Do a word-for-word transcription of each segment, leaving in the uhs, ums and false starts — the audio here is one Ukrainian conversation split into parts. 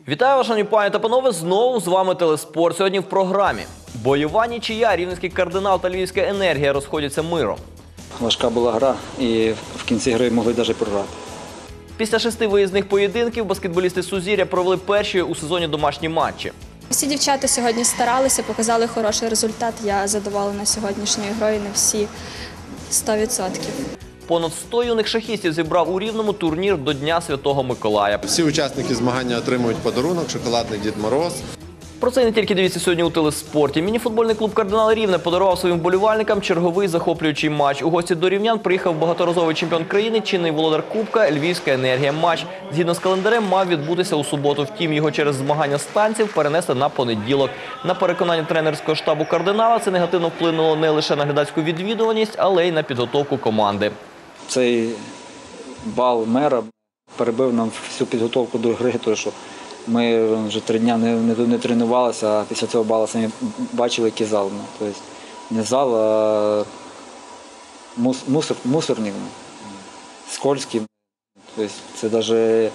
Вітаю вас, шановні пані та панове, знову з вами Телеспорт. Сьогодні в програмі. Бойова нічия, Рівненський Кардинал та Львівська Енергія розходяться миром. Важка була гра і в кінці гри могли навіть програти. Після шести виїзних поєдинків баскетболісти Сузір'я провели перші у сезоні домашні матчі. Всі дівчата сьогодні старалися, показали хороший результат. Я задоволена сьогоднішньою грою на всі сто відсотків. Понад сто юних шахістів зібрав у Рівному турнір до Дня Святого Миколая. Всі учасники змагання отримують подарунок – шоколадний Дід Мороз. Про це не тільки дивіться сьогодні у Телеспорті. Мініфутбольний клуб «Кардинал» Рівне подарував своїм вболівальникам черговий захоплюючий матч. У гості до рівнян приїхав багаторазовий чемпіон країни, чинний володар Кубка Львівська Енергія. Матч, згідно з календарем, мав відбутися у суботу. Втім, його через змагання станців перенесли на понеділок. На переконання тренерського штабу «Кардинала» це негативно вплинуло не лише на глядацьку відвідуваність, але й на підготовку команди. Цей бал мера перебив нам всю підготовку до гри, тому що ми вже три дні не, не, не тренувалися, а після цього балу самі бачили, який зал. Тобто не зал, а мус, мусор, мусорник, скользький. Тобто це навіть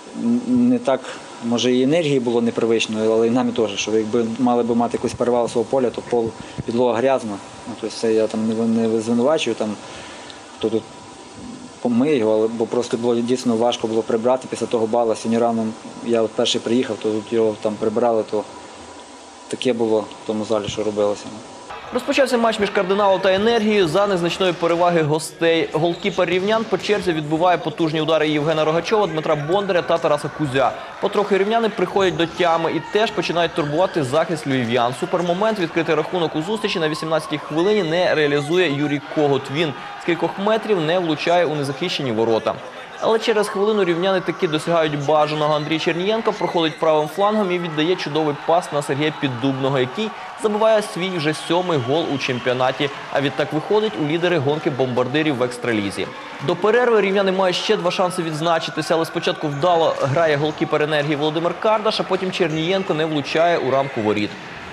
не так, може і енергії було непривичної, але і нам теж, що якби мали б мати якусь перевагу свого поля, то пол, підлога грязна. Тобто це я там не, не звинувачую, там, хто тут помиє його, бо просто було дійсно важко було прибрати після того балу. Сьогодні рано я от перший приїхав, то тут його там прибрали, то таке було в тому залі, що робилося. Розпочався матч між «Кардиналом» та «Енергією» за незначної переваги гостей. Голкіпер рівнян по черзі відбиває потужні удари Євгена Рогачова, Дмитра Бондаря та Тараса Кузя. Потрохи рівняни приходять до тями і теж починають турбувати захист львів'ян. Супермомент, відкритий рахунок у зустрічі на вісімнадцятій хвилині, не реалізує Юрій Когут. Він з кількох метрів не влучає у незахищені ворота. Але через хвилину рівняни таки досягають бажаного. Андрій Чернієнко проходить правим флангом і віддає чудовий пас на Сергія Піддубного, який забиває свій вже сьомий гол у чемпіонаті. А відтак виходить у лідери гонки бомбардирів в екстралізі. До перерви рівняни мають ще два шанси відзначитися, але спочатку вдало грає голкіпер «Енергії» Володимир Кардаш, а потім Чернієнко не влучає у рамку воріт.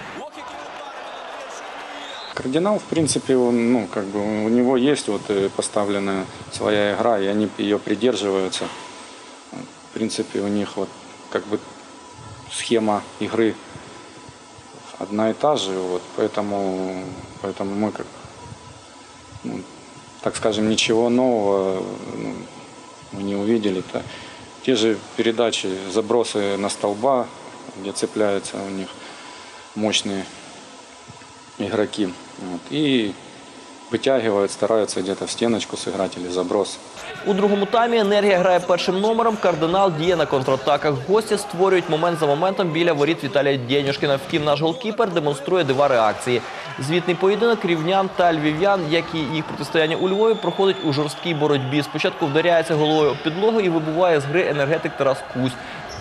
Кардинал, в принципе, он, ну, как бы у него есть вот поставленная своя игра, и они ее придерживаются. В принципе, у них вот как бы схема игры одна и та же, вот, поэтому, поэтому мы, как, ну, так скажем, ничего нового, ну, мы не увидели. -то. Те же передачи, забросы на столба, где цепляются у них мощные игроки. Вот, и вытягивают, стараются где-то в стеночку сыграть или заброс. У другому таймі «Енергія» грає першим номером, «Кардинал» діє на контратаках. Гості створюють момент за моментом біля воріт Віталія Дєнюшкіна. Втім, наш голкіпер демонструє дива реакції. Звітний поєдинок рівнян та львів'ян, як і їх протистояння у Львові, проходить у жорсткій боротьбі. Спочатку вдаряється головою об підлогу і вибиває з гри енергетик Тарас Кузь.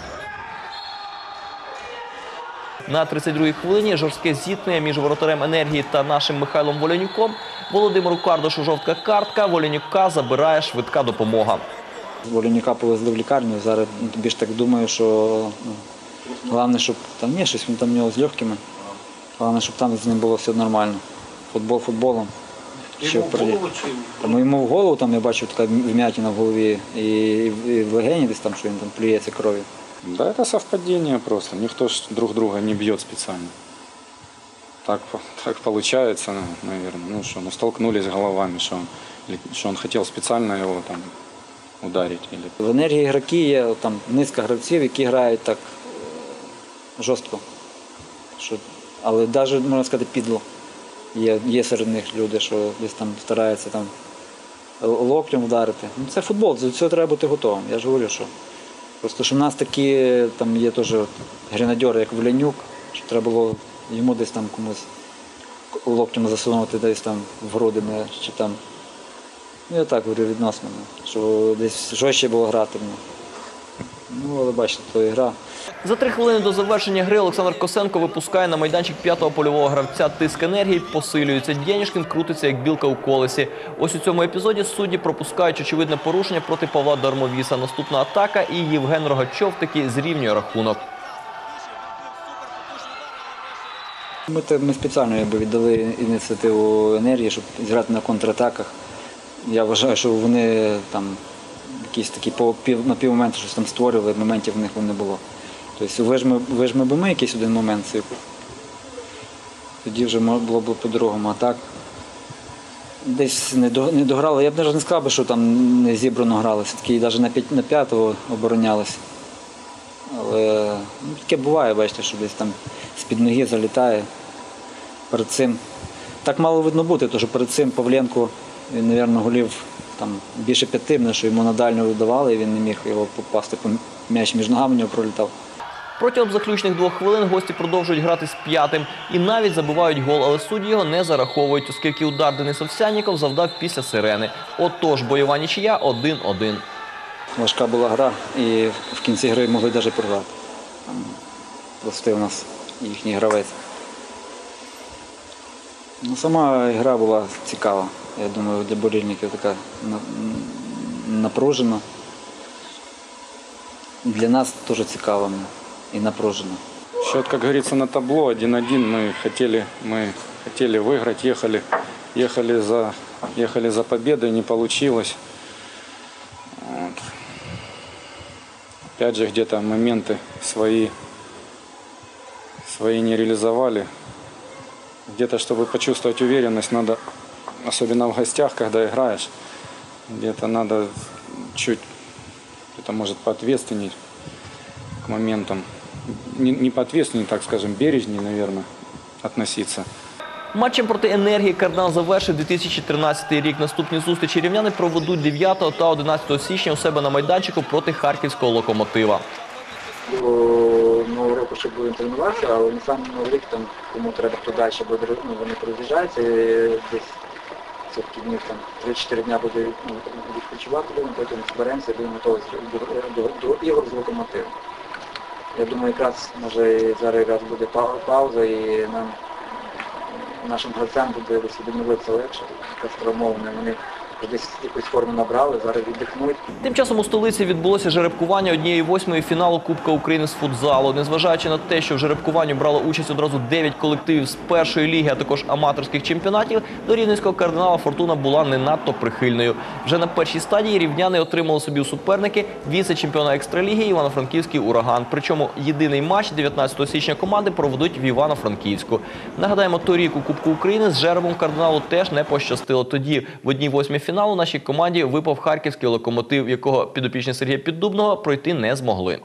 На тридцять другій хвилині жорстке зіткнення між воротарем «Енергії» та нашим Михайлом Волянюком. Володимиру Кардашу жовта картка, Волянюка забирає швидка допомога. Волянюка повезли в лікарню, зараз більш так думаю, що ну, головне, щоб там є щось, він там в нього з легкими. Головне, щоб там з ним було все нормально. Футбол футболом. Ще впереді. Там йому в голову, там я бачив така вмятина в голові і, і в легені десь там, що він там плюється кров'ю. Да, это совпадение просто. Никто ж друг друга не бьет специально. Так, так получается, наверное. Ну что, ну столкнулись головами, что он, что он хотел специально его там ударить. Или... В «Енергії» ігроки є, там низка гравців, які грають так жорстко. Що, але навіть, можна сказати, підло. Є, є серед них люди, що десь там стараються там локтем вдарити. Ну, це футбол, до цього треба бути готовим. Я ж говорю, що просто що в нас такі, там є теж гренадьори, як Волянюк, що треба було йому десь там комусь локтем засунути десь там в груди, чи там. Ну, я так говорю відносно, що десь жорстче було грати. Ну, але бачите, то і гра. За три хвилини до завершення гри Олександр Косенко випускає на майданчик п'ятого польового гравця. Тиск «Енергії» посилюється. Дєнюшкін крутиться, як білка у колесі. Ось у цьому епізоді судді пропускають очевидне порушення проти Павла Дармовіса. Наступна атака і Євген Рогачов таки зрівнює рахунок. Ми, ми спеціально якби, віддали ініціативу «Енергії», щоб зіграти на контратаках. Я вважаю, що вони там якісь такі по пів, на півмоменти щось там створювали, моментів в них не було. Тобто вижми, вижми би ми якийсь один момент цифру, тоді вже було б по-другому. А так десь не, до, не дограли. Я б навіть не сказав, що там не зібрано грали. Все-таки навіть на, п'ять, на п'ятого оборонялися. Але ну, таке буває, бачите, що десь там з-під ноги залітає. Перед цим так мало видно бути, тому що перед цим Павленко, він, мабуть, голів там більше п'яти, що йому на дальню давали, і він не міг його попасти, м'яч між ногами в нього пролітав. Протягом заключних двох хвилин гості продовжують грати з п'ятим і навіть забивають гол, але судді його не зараховують, оскільки удар Денис Овсянніков завдав після сирени. Отож, бойова нічия один-один. Важка була гра, і в кінці гри могли навіть програти. Там простив нас їхній гравець. Ну, сама гра була цікава. Я думаю, для болільників така напружена. Для нас теж цікаво і напружено. Счет, как говорится, на табло один-один. Мы хотели, мы хотели выиграть, ехали, ехали, за, ехали за победой, не получилось. Вот. Опять же, где-то моменты свои, свои не реализовали. Где-то, чтобы почувствовать уверенность, надо, особенно в гостях, когда играешь, где-то надо чуть, это может поответственней к моментам. Не, не поответственней, так скажем, бережней, наверное, относиться. Матчем проти «Енергії» «Кардинал» завершив дві тисячі тринадцятий рік. Наступні зустрічі рівняни проведуть дев'ятого та одинадцятого січня у себе на майданчику проти харківського «Локомотива». До Нового року ще будемо тренуватися, але на сам Новий рік, там, кому треба хто далі, бо ну, вони роз'їжджаються, і десь все-таки днів там три-чотири дня буде ну, відпочивати, будемо, потім зберемося, будемо готові до, до, до, до ігор з «Локомотивом». Я думаю, якраз може зараз якраз буде пауза і нам, нашим гравцям буде відновитися легше, якраз травмовані. Вони десь якусь форму набрали, зараз віддихнуть. Тим часом у столиці відбулося жеребкування однієї восьмої фіналу Кубка України з футзалу. Незважаючи на те, що в жеребкуванні брало участь одразу дев'ять колективів з першої ліги, а також аматорських чемпіонатів, до рівненського «Кардинала» «Фортуна» була не надто прихильною. Вже на першій стадії рівняни отримали собі у суперники віце-чемпіона екстраліги Івано-Франківський «Ураган». Причому єдиний матч дев'ятнадцятого січня команди проведуть в Івано-Франківську. Нагадаємо, торік у Кубку України з жеребом «Кардиналу» теж не пощастило. Тоді в одній восьмій фіналу нашій команді випав харківський «Локомотив», якого підопічні Сергія Піддубного пройти не змогли.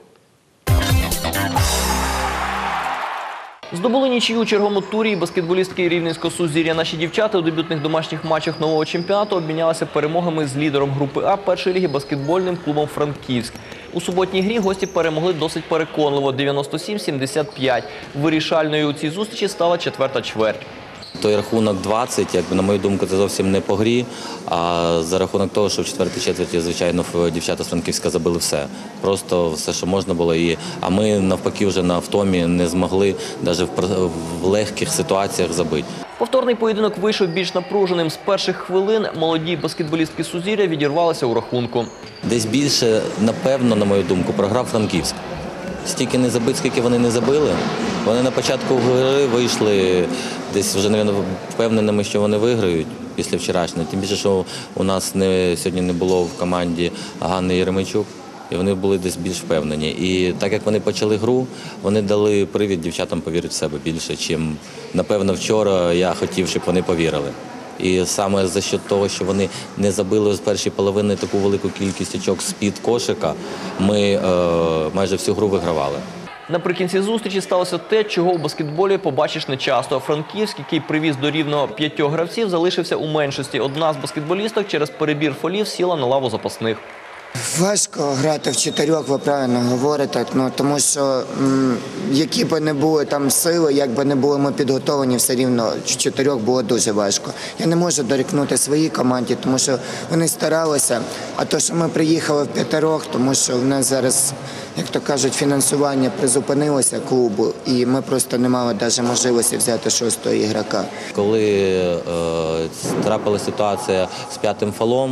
Здобули нічию у черговому турі і баскетболістки рівненського «Сузір'я». Наші дівчата у дебютних домашніх матчах нового чемпіонату обмінялися перемогами з лідером групи А першої ліги баскетбольним клубом «Франківськ». У суботній грі гості перемогли досить переконливо – дев'яносто сім - сімдесят п'ять. Вирішальною у цій зустрічі стала четверта чверть. Той рахунок двадцять, якби, на мою думку, це зовсім не по грі, а за рахунок того, що в четвертій четверті, звичайно, дівчата з Франківська забили все. Просто все, що можна було. І, а ми, навпаки, вже на втомі не змогли навіть в, в легких ситуаціях забити. Повторний поєдинок вийшов більш напруженим. З перших хвилин молоді баскетболістки «Сузір'я» відірвалися у рахунку. Десь більше, напевно, на мою думку, програв Франківськ. Стільки не забити, скільки вони не забили. Вони на початку гри вийшли десь вже, мабуть, впевненими, що вони виграють після вчорашнього. Тим більше, що у нас не, сьогодні не було в команді Ганни Єремейчук, і вони були десь більш впевнені. І так як вони почали гру, вони дали привід дівчатам повірити в себе більше, чим, напевно, вчора я хотів, щоб вони повірили. І саме за що того, що вони не забили з першої половини таку велику кількість очок з-під кошика, ми е, майже всю гру вигравали. Наприкінці зустрічі сталося те, чого у баскетболі побачиш нечасто. Франківськ, який привіз до Рівного п'ятьох гравців, залишився у меншості. Одна з баскетболісток через перебір фолів сіла на лаву запасних. Важко грати в чотирьох, ви правильно говорите, ну, тому що м, які б не були там сили, як би не були ми підготовлені, все рівно в чотирьох було дуже важко. Я не можу дорікнути своїй команді, тому що вони старалися, а то, що ми приїхали в п'ятерох, тому що в нас зараз, як то кажуть, фінансування призупинилося клубу, і ми просто не мали навіть можливості взяти шостого ігрока. Коли е, трапилася ситуація з п'ятим фолом,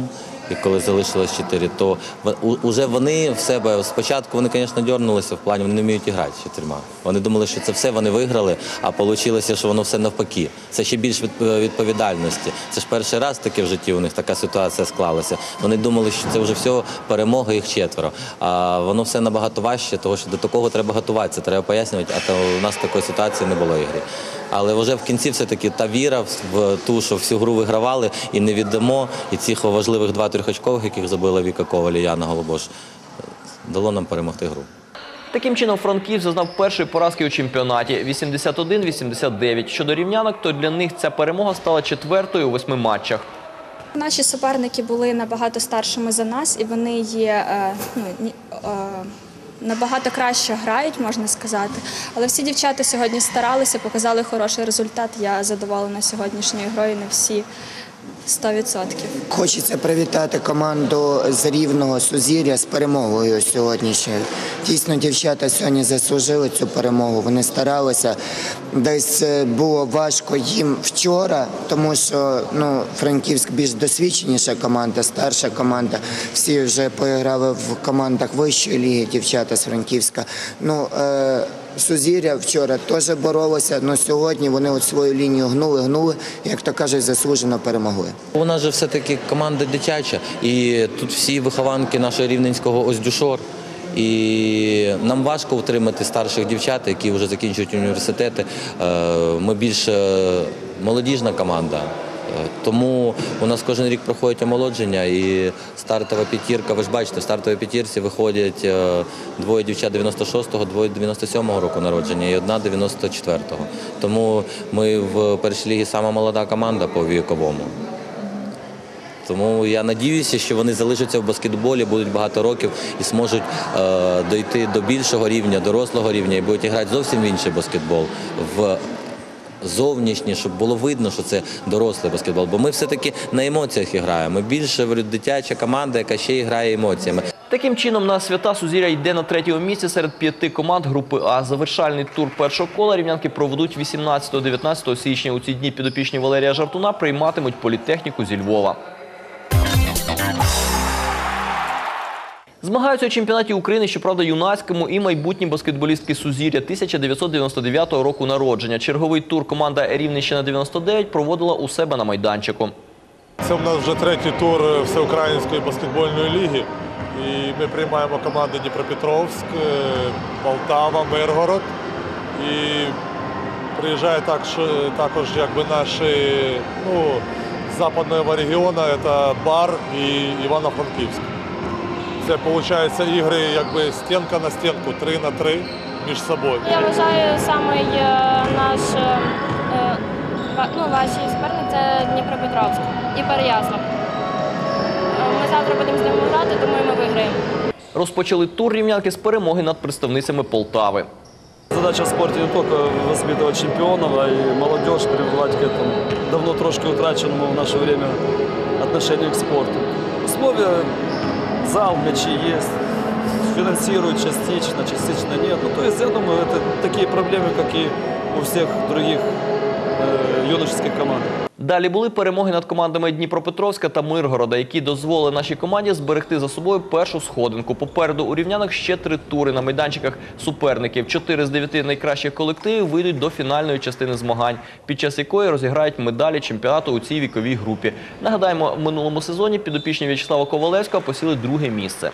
І коли залишилось чотири, то вже вони в себе спочатку, вони, звісно, дьорнулися в плані, вони не вміють грати з чотирма. Вони думали, що це все вони виграли, а вийшло, що воно все навпаки. Це ще більш відповідальності. Це ж перший раз таке в житті у них така ситуація склалася. Вони думали, що це вже все перемога, їх четверо. А воно все набагато важче, тому що до такого треба готуватися, треба пояснювати, а то у нас такої ситуації не було ігри. Але вже в кінці все-таки та віра в ту, що всю гру вигравали і не віддамо, і цих важливих два трьохочкових, яких забила Віка Коваль і Яна Голубош, дало нам перемогти гру. Таким чином, Франківськ зазнав першої поразки у чемпіонаті – вісімдесят один вісімдесят дев'ять. Щодо рівнянок, то для них ця перемога стала четвертою у восьми матчах. Наші суперники були набагато старшими за нас, і вони є е, ну, ні- е, набагато краще грають, можна сказати. Але всі дівчата сьогодні старалися, показали хороший результат. Я задоволена сьогоднішньою грою на всі сто відсотків. Хочеться привітати команду з Рівного Сузір'я з перемогою сьогоднішньою. Дійсно, дівчата сьогодні заслужили цю перемогу. Вони старалися. Десь було важко їм вчора, тому що ну, Франківськ більш досвідченіша команда, старша команда. Всі вже поіграли в командах вищої ліги, дівчата з Франківська. Ну, е Сузір'я вчора теж боролося, але сьогодні вони от свою лінію гнули, гнули, як то кажуть, заслужено перемогли. У нас же все-таки команда дитяча, і тут всі вихованки нашого рівненського Оздюшор. І нам важко утримати старших дівчат, які вже закінчують університети. Ми більш молодіжна команда. Тому у нас кожен рік проходить омолодження і стартова п'ятірка, ви ж бачите, в стартовій п'ятірці виходять двоє дівчат дев'яносто шостого, двоє дев'яносто сьомого року народження і одна дев'яносто четвертого. Тому ми в першій лігі сама молода команда по віковому. Тому я сподіваюся, що вони залишаться в баскетболі, будуть багато років і зможуть е, дійти до більшого рівня, дорослого рівня і будуть грати зовсім в інший баскетбол. В зовнішнє, щоб було видно, що це дорослий баскетбол. Бо ми все-таки на емоціях і граємо. Ми більше, говорю, дитяча команда, яка ще і грає емоціями. Таким чином, на свята Сузір'я йде на третьому місці серед п'яти команд групи А. Завершальний тур першого кола рівнянки проведуть вісімнадцятого-дев'ятнадцятого січня. У ці дні підопічні Валерія Жартуна прийматимуть політехніку зі Львова. Змагаються у чемпіонаті України, щоправда, юнацькому і майбутні баскетболістки Сузір'я тисяча дев'ятсот дев'яносто дев'ятого року народження. Черговий тур команда Рівненщина дев'яносто дев'ять проводила у себе на майданчику. Це в нас вже третій тур Всеукраїнської баскетбольної ліги. І ми приймаємо команди Дніпропетровськ, Полтава, Миргород. І приїжджає також якби наші ну, з западного регіону, це Бар і Івано-Франківськ. Це, виходить, ігри якби стінка на стінку, три на три між собою. Я вважаю, самий наш, ну, ваші суперник – це Дніпропетровськ і Переяслав. Ми завтра будемо з ними грати, думаю, ми виграємо. Розпочали тур рівнянки з перемоги над представницями Полтави. Задача в спорте не только воспитывать чемпионов, а и молодежь прививать к этому давно трошки утраченному в наше время отношению к спорту. Условия, зал, мячи есть, финансируют частично, частично нет. Ну, то есть, я думаю, это такие проблемы, как и у всех других э, юношеских команд. Далі були перемоги над командами Дніпропетровська та Миргорода, які дозволили нашій команді зберегти за собою першу сходинку. Попереду у рівнянок ще три тури на майданчиках суперників. Чотири з дев'яти найкращих колективів вийдуть до фінальної частини змагань, під час якої розіграють медалі чемпіонату у цій віковій групі. Нагадаємо, в минулому сезоні підопічні В'ячеслава Ковалевського посіли друге місце.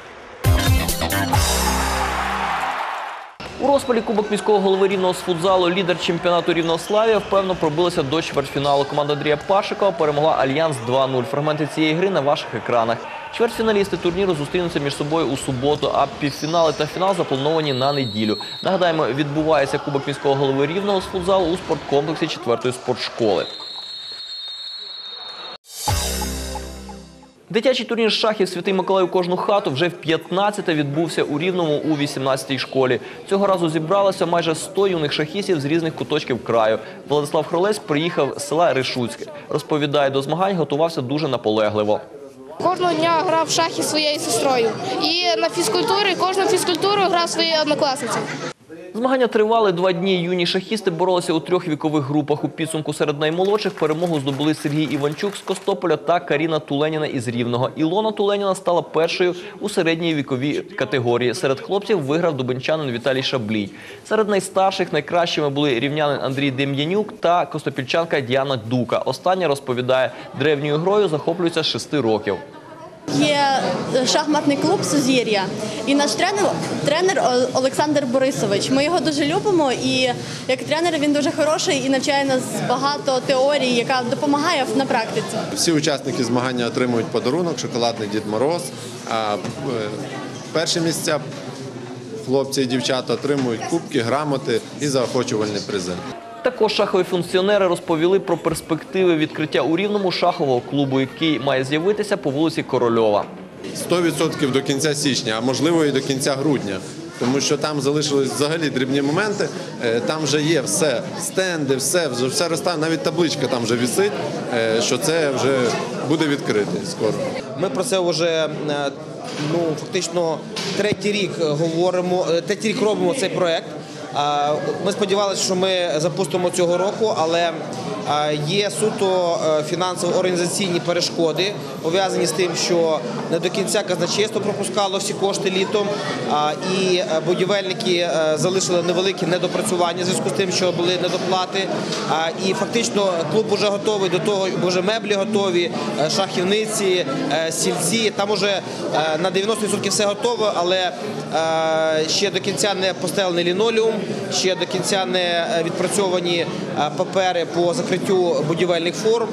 У розпалі Кубок міського голови Рівного з футзалу лідер чемпіонату Рівнославія впевнено пробилася до чвертьфіналу. Команда Андрія Пашикова перемогла Альянс два нуль. Фрагменти цієї гри на ваших екранах. Чвертьфіналісти турніру зустрінуться між собою у суботу, а півфінали та фінал заплановані на неділю. Нагадаємо, відбувається Кубок міського голови Рівного з футзалу у спорткомплексі четвертої спортшколи. Дитячий турнір з шахів «Святий Миколай у кожну хату» вже в п'ятнадцяте відбувся у Рівному у вісімнадцятій школі. Цього разу зібралося майже сто юних шахістів з різних куточків краю. Владислав Хролець приїхав з села Ришуцьке. Розповідає, до змагань готувався дуже наполегливо. Кожного дня грав в шахи зі своєю сестрою. І на фізкультурі, кожну фізкультуру грав своєю однокласницею. Змагання тривали два дні. Юні шахісти боролися у трьох вікових групах. У підсумку серед наймолодших перемогу здобули Сергій Іванчук з Костополя та Каріна Туленіна із Рівного. Ілона Туленіна стала першою у середній віковій категорії. Серед хлопців виграв дубенчанин Віталій Шаблій. Серед найстарших найкращими були рівнянин Андрій Дем'янюк та костопільчанка Діана Дука. Остання, розповідає, древньою грою захоплюється з шести років. Є шахматний клуб «Сузір'я» і наш тренер, тренер Олександр Борисович. Ми його дуже любимо і як тренер він дуже хороший і навчає нас багато теорій, яка допомагає на практиці. Всі учасники змагання отримують подарунок, шоколадний Дід Мороз. А перші місця хлопці і дівчата отримують кубки, грамоти і заохочувальні призи. Також шахові функціонери розповіли про перспективи відкриття у Рівному шахового клубу, який має з'явитися по вулиці Корольова. сто відсотків до кінця січня, а можливо і до кінця грудня. Тому що там залишились взагалі дрібні моменти, там вже є все, стенди, все, вже все розставлено, навіть табличка там вже висить, що це вже буде відкритий скоро. Ми про це вже ну, фактично третій рік говоримо, третій рік робимо цей проект. Ми сподівалися, що ми запустимо цього року, але є суто фінансово-організаційні перешкоди, пов'язані з тим, що не до кінця казначейство пропускало всі кошти літом, і будівельники залишили невеликі недопрацювання в зв'язку з тим, що були недоплати. І фактично клуб вже готовий до того, вже меблі готові, шахівниці, стільці. Там вже на дев'яносто відсотків все готово, але ще до кінця не постелений лінолеум, ще до кінця не відпрацьовані папери по закриттю будівельних форм.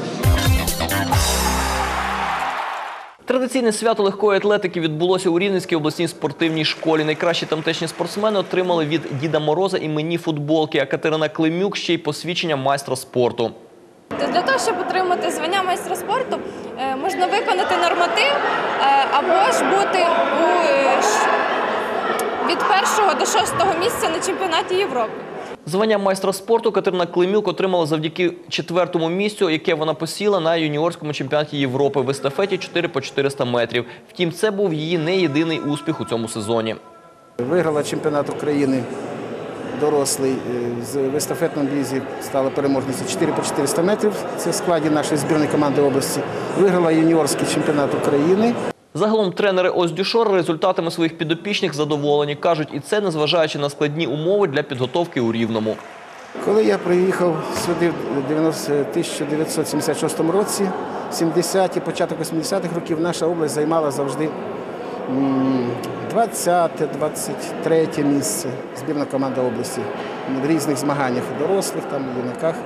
Традиційне свято легкої атлетики відбулося у Рівненській обласній спортивній школі. Найкращі тамтешні спортсмени отримали від Діда Мороза іменні футболки, а Катерина Климюк ще й посвідчення майстра спорту. Для того, щоб отримати звання майстра спорту, можна виконати норматив або ж бути від першого до шостого місця на чемпіонаті Європи. Звання майстра спорту Катерина Климюк отримала завдяки четвертому місцю, яке вона посіла на юніорському чемпіонаті Європи в естафеті чотири по чотириста метрів. Втім, це був її не єдиний успіх у цьому сезоні. Виграла чемпіонат України дорослий, в естафетному бізі стала переможницею чотири по чотириста метрів, це в складі нашої збірної команди області. Виграла юніорський чемпіонат України. Загалом тренери Оздюшор результатами своїх підопічних задоволені. Кажуть, і це незважаючи на складні умови для підготовки у Рівному. Коли я приїхав сюди в тисяча дев'ятсот сімдесят шостому році, сімдесяті, початок вісімдесятих років, наша область займала завжди двадцяте - двадцять третє місце, збірна команда області в різних змаганнях, дорослих, там, юнаках.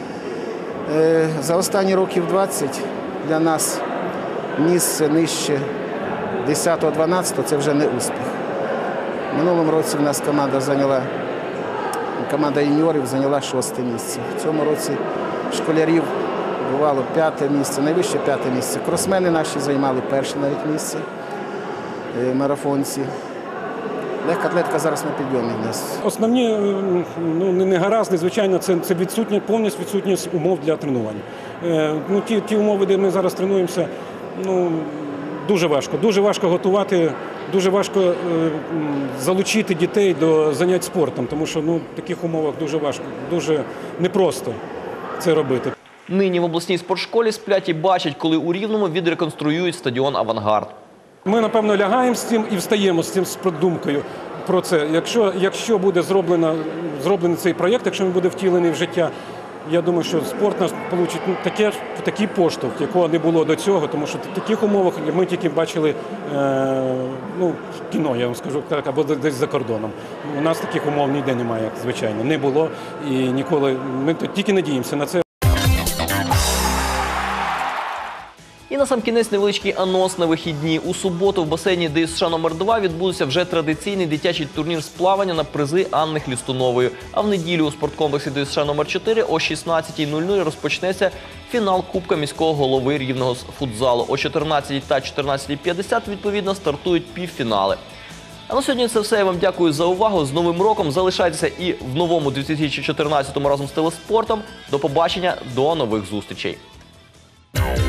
За останні років двадцять для нас місце нижче десятого-дванадцятого – це вже не успіх. Минулому році в нас команда зайняла, команда юніорів зайняла шосте місце. В цьому році школярів бувало п'яте місце, найвище п'яте місце. Кросмени наші займали перше навіть місце, марафонці. Легка атлетика зараз на підйомі в нас. Основні ну, негаразди, звичайно, це, це відсутня, повністю відсутність умов для тренувань. Е, ну, ті, ті умови, де ми зараз тренуємося, ну, дуже важко. Дуже важко готувати, дуже важко е, залучити дітей до занять спортом, тому що ну, в таких умовах дуже важко, дуже непросто це робити. Нині в обласній спортшколі сплять і бачать, коли у Рівному відреконструюють стадіон «Авангард». Ми, напевно, лягаємо з цим і встаємо з цим з думкою про це. Якщо, якщо буде зроблено, зроблений цей проєкт, якщо він буде втілений в життя, я думаю, що спорт наш отримає ну, таке, такий поштовх, якого не було до цього, тому що в таких умовах ми тільки бачили е, ну, кіно, я вам скажу так, або десь за кордоном. У нас таких умов ніде немає, звичайно, не було і ніколи. Ми тільки надіємося на це. І на сам кінець невеличкий анонс на вихідні. У суботу в басейні Ді Ес Ша номер два відбудеться вже традиційний дитячий турнір з плавання на призи Анни Хлістунової. А в неділю у спорткомплексі Ді Ес Ша номер чотири о шістнадцятій нуль нуль розпочнеться фінал Кубка міського голови Рівного з футзалу. О чотирнадцятій та чотирнадцятій п'ятдесят відповідно стартують півфінали. А на сьогодні це все. Я вам дякую за увагу. З Новим роком! Залишайтеся і в новому дві тисячі чотирнадцятому разом з телеспортом. До побачення, до нових зустрічей!